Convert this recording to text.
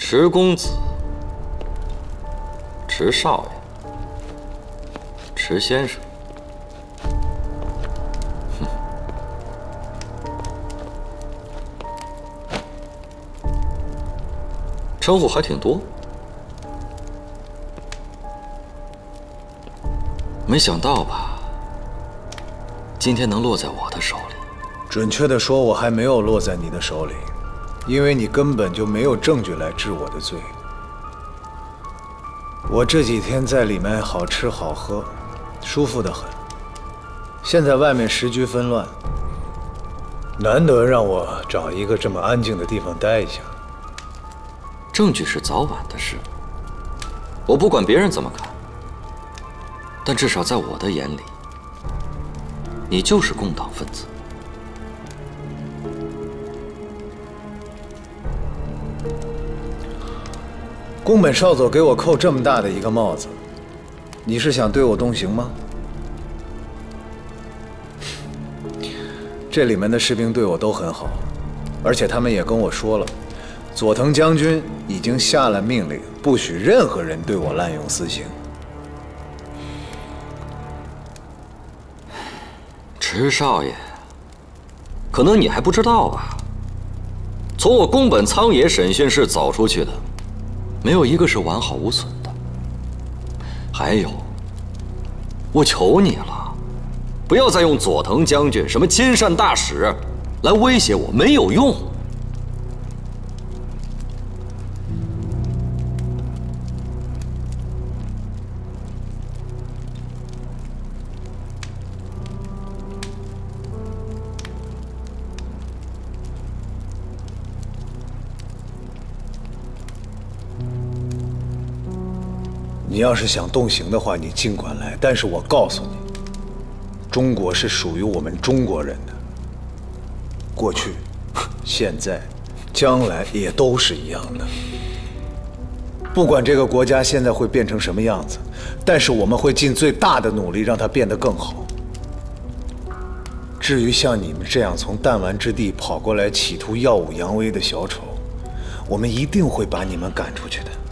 池公子、池少爷、池先生，哼，称呼还挺多。没想到吧，今天能落在我的手里。 准确的说，我还没有落在你的手里。 因为你根本就没有证据来治我的罪。我这几天在里面好吃好喝，舒服得很。现在外面时局纷乱，难得让我找一个这么安静的地方待一下。 证据是早晚的事，我不管别人怎么看，但至少在我的眼里，你就是共党分子。 宫本少佐给我扣这么大的一个帽子，你是想对我动刑吗？这里面的士兵对我都很好，而且他们也跟我说了，佐藤将军已经下了命令，不许任何人对我滥用私刑。 池少爷，可能你还不知道吧？从我宫本苍野审讯室走出去的。 没有一个是完好无损的。还有，我求你了，不要再用佐藤将军什么亲善大使来威胁我，没有用。 你要是想动刑的话，你尽管来。但是我告诉你，中国是属于我们中国人的，过去、现在、将来也都是一样的。不管这个国家现在会变成什么样子，但是我们会尽最大的努力让它变得更好。至于像你们这样从弹丸之地跑过来企图耀武扬威的小丑，我们一定会把你们赶出去的。